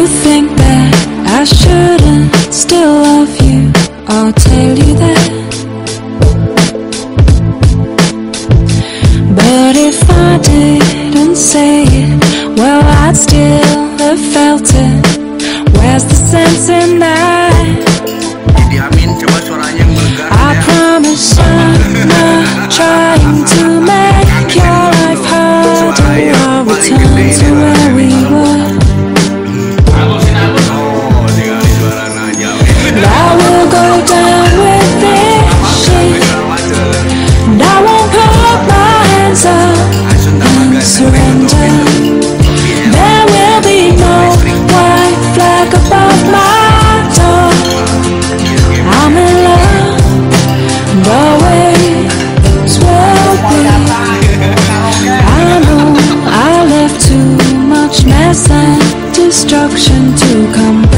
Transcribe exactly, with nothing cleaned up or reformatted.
You think that I shouldn't still love you, I'll tell you that. But if I didn't say it, well, I'd still have felt it. Where's the sense in that? Diamin, coba suaranya yang bergerak. I promise I'm not trying to make your life harder. I'll return to where we were. And I will go down with this shit. And I won't put my hands up and surrender. There will be no white flag above my door. I'm in love, and always will be. I know I left too much mess and destruction to come.